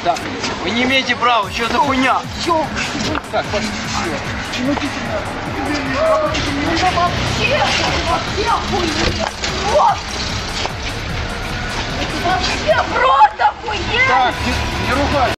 Так, вы не имеете права, что за хуйня? Так, пошли. Вообще охуеть! Вот! Вообще просто охуеть! Так, не ругай.